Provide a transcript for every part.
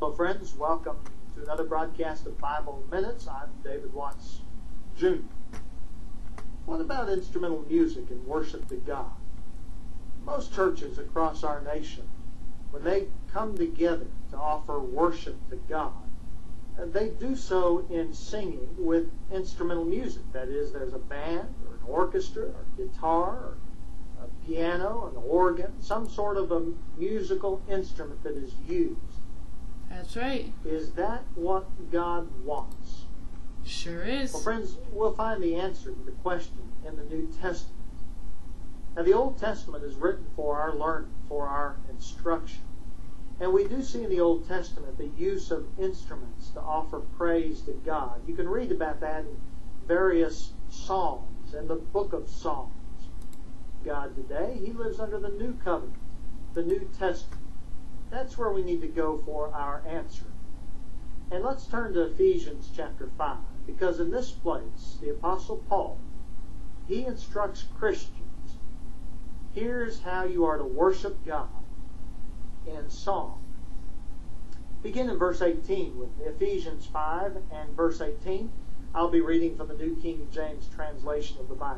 Hello friends, welcome to another broadcast of Bible Minutes. I'm David Watts Jr. What about instrumental music and worship to God? Most churches across our nation, when they come together to offer worship to God, they do so in singing with instrumental music. That is, there's a band or an orchestra or guitar or a piano, an organ, some sort of a musical instrument that is used. That's right. Is that what God wants? Sure is. Well, friends, we'll find the answer to the question in the New Testament. Now, the Old Testament is written for our learning, for our instruction. And we do see in the Old Testament the use of instruments to offer praise to God. You can read about that in various Psalms, in the book of Psalms. God today, He lives under the New Covenant, the New Testament. That's where we need to go for our answer. And let's turn to Ephesians chapter 5, because in this place, the Apostle Paul, he instructs Christians. Here's how you are to worship God in song. Begin in verse 18 with Ephesians 5 and verse 18. I'll be reading from the New King James translation of the Bible.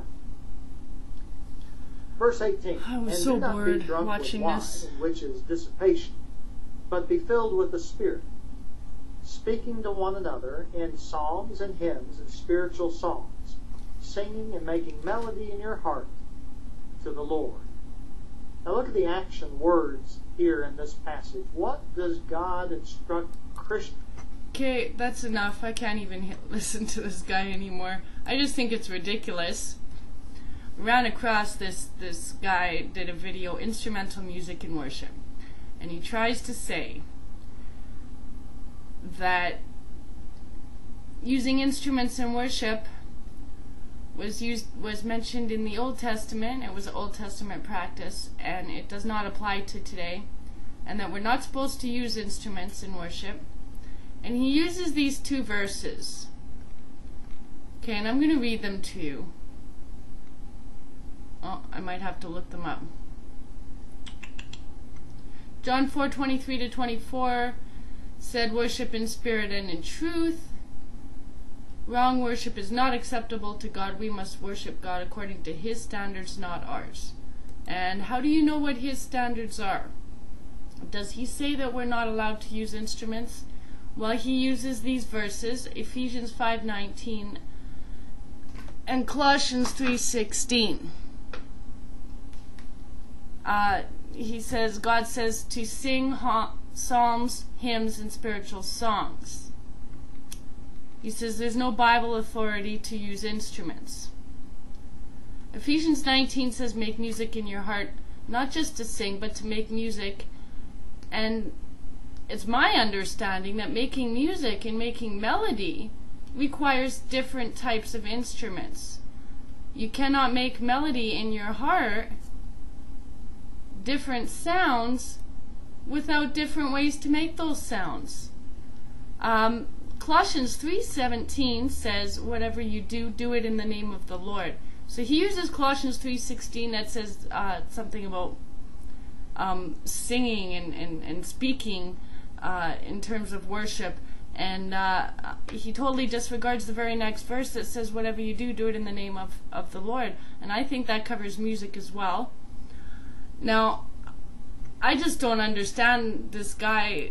Verse 18. I was and so do not bored be drunk watching with wine, this. which is dissipation, but be filled with the Spirit, speaking to one another in psalms and hymns and spiritual songs, singing and making melody in your heart to the Lord. Now look at the action words here in this passage. What does God instruct Christians? Okay, that's enough. I can't even listen to this guy anymore. I just think it's ridiculous. Ran across this guy did a video, Instrumental Music and Worship. And he tries to say that using instruments in worship was mentioned in the Old Testament. It was an Old Testament practice, and it does not apply to today, and that we're not supposed to use instruments in worship. And he uses these two verses. Okay, and I'm going to read them to you. Oh, I might have to look them up. John 4:23-24 said, "Worship in spirit and in truth. Wrong worship is not acceptable to God. We must worship God according to His standards, not ours." And how do you know what His standards are? Does He say that we're not allowed to use instruments? Well, He uses these verses, Ephesians 5:19 and Colossians 3:16. He says, God says to sing psalms, hymns, and spiritual songs. He says there's no Bible authority to use instruments. Ephesians 19 says make music in your heart, not just to sing, but to make music. And it's my understanding that making music and making melody requires different types of instruments. You cannot make melody in your heart, different sounds, without different ways to make those sounds. Colossians 3:17 says, whatever you do, do it in the name of the Lord. So he uses Colossians 3:16 that says something about singing and speaking in terms of worship. And he totally disregards the very next verse that says, whatever you do, do it in the name of the Lord. And I think that covers music as well. Now, I just don't understand this guy's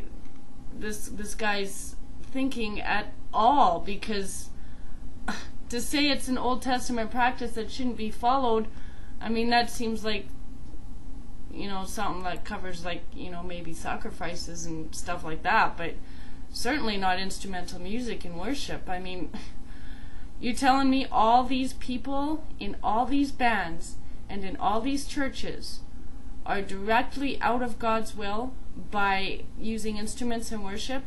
thinking at all, because to say it's an Old Testament practice that shouldn't be followed, I mean, that seems like, something that covers, maybe sacrifices and stuff like that, but certainly not instrumental music in worship. I mean, you're telling me all these people in all these bands and in all these churches are directly out of God's will by using instruments in worship?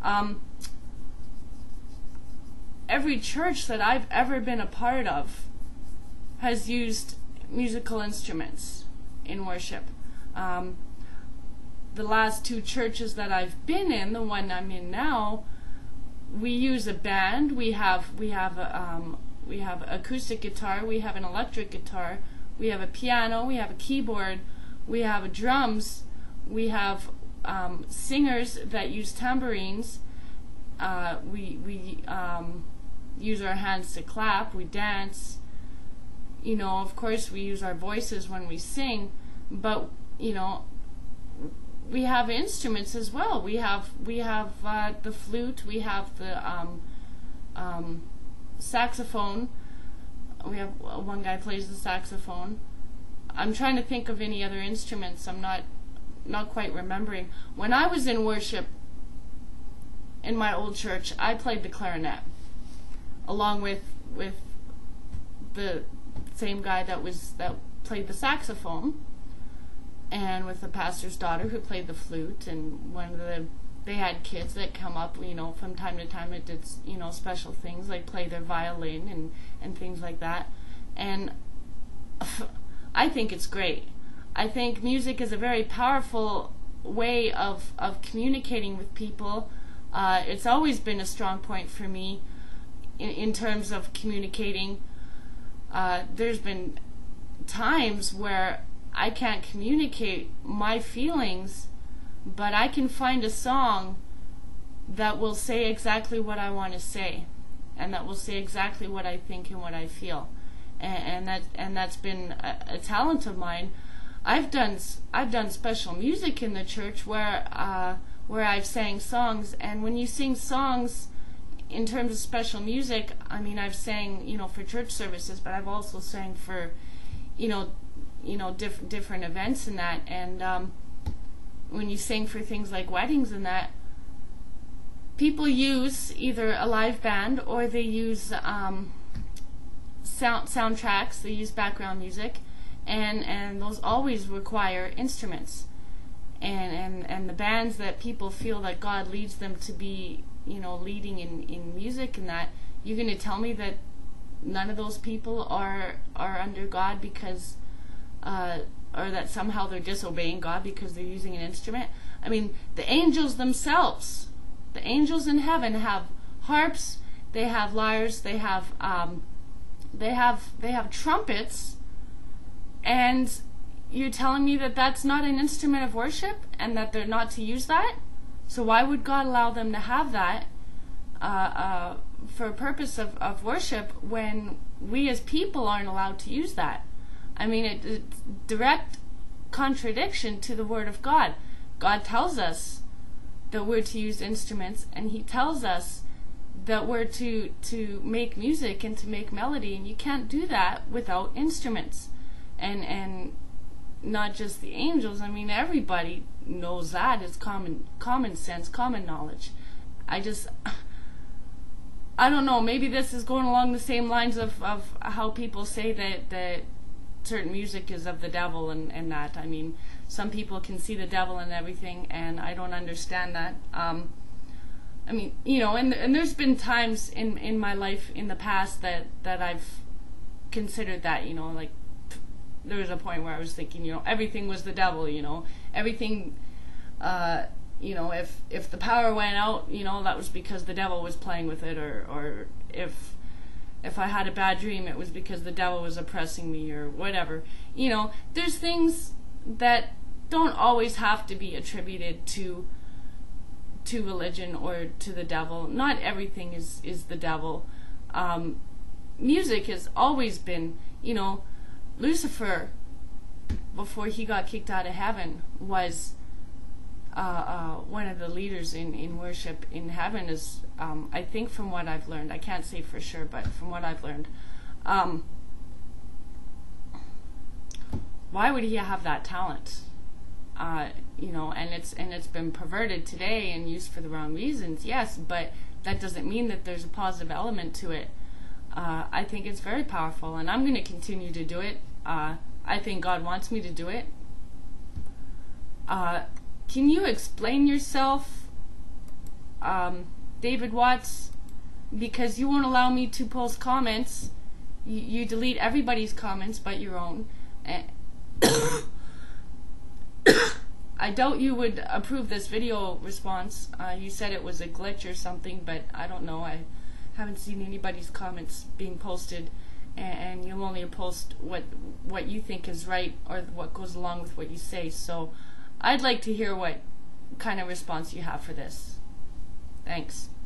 Every church that I've ever been a part of has used musical instruments in worship. The last two churches that I've been in, the one I'm in now, we use a band. We have acoustic guitar, we have an electric guitar, we have a piano, we have a keyboard, we have drums, we have singers that use tambourines. We use our hands to clap. We dance. You know, of course, we use our voices when we sing, but you know, we have instruments as well. We have the flute. We have the saxophone. We have one guy plays the saxophone. I'm trying to think of any other instruments. I'm not quite remembering. When I was in worship in my old church, I played the clarinet, along with the same guy that played the saxophone, and with the pastor's daughter who played the flute. And they had kids that come up, you know, from time to time. It did, you know, special things like play their violin and things like that. And I think it's great. I think music is a very powerful way of communicating with people. It's always been a strong point for me in terms of communicating. There's been times where I can't communicate my feelings, but I can find a song that will say exactly what I want to say, and that will say exactly what I think and what I feel. And that's been a talent of mine. I've done special music in the church where I've sang songs, and when you sing songs in terms of special music, I mean, I've sang, you know, for church services, but I've also sang for, you know, different events and that. And when you sing for things like weddings and that, people use either a live band or they use soundtracks. They use background music, and those always require instruments. And the bands that people feel that God leads them to be, you know, leading in music and that, you're going to tell me that none of those people are under God because, or that somehow they're disobeying God because they're using an instrument? I mean, the angels themselves, the angels in heaven have harps, they have lyres, they have trumpets, and you're telling me that that's not an instrument of worship and that they're not to use that? So why would God allow them to have that for a purpose of worship when we as people aren't allowed to use that? I mean, it's direct contradiction to the Word of God. God tells us that we're to use instruments, and He tells us that we're to make music and to make melody, and you can't do that without instruments. And not just the angels. I mean, everybody knows that. It's common sense, common knowledge. I don't know, maybe this is going along the same lines of how people say that certain music is of the devil and that. I mean, some people can see the devil and everything, and I don't understand that. I mean, you know, and there's been times in my life in the past that I've considered that, you know, like, there was a point where I was thinking, you know, everything was the devil, you know, everything, you know, if the power went out, you know, that was because the devil was playing with it, or if I had a bad dream, it was because the devil was oppressing me, or whatever. You know, there's things that don't always have to be attributed to religion or to the devil. Not everything is the devil. Music has always been, you know, Lucifer, before he got kicked out of heaven, was one of the leaders in worship in heaven, is I think, from what I've learned. I can't say for sure, but from what I've learned. Why would he have that talent? You know, and it's been perverted today and used for the wrong reasons, yes, but that doesn't mean that there's a positive element to it. I think it's very powerful, and I'm going to continue to do it. I think God wants me to do it. Can you explain yourself, David Watts? Because you won't allow me to post comments. You delete everybody's comments but your own. I doubt you would approve this video response. You said it was a glitch or something, but I don't know. I haven't seen anybody's comments being posted, and you'll only post what you think is right or what goes along with what you say. So I'd like to hear what kind of response you have for this. Thanks.